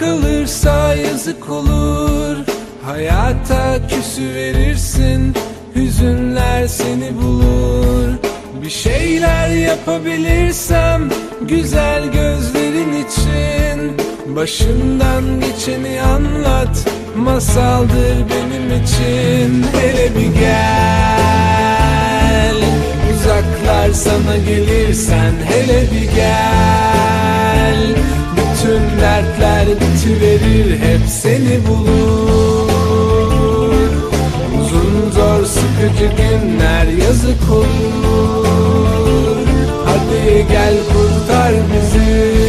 kalırsa yazık olur. Hayata küsüverirsin, hüzünler seni bulur. Bir şeyler yapabilirsem güzel gözlerin için, başından geçeni anlat, masaldır benim için. Hele bir gel, uzaklar sana gelirsen hele bir gel. Bütün dertler bitiverir, hep seni bulur. Uzun zor sıkıcı günler yazık olur. Hadi gel kurtar bizi.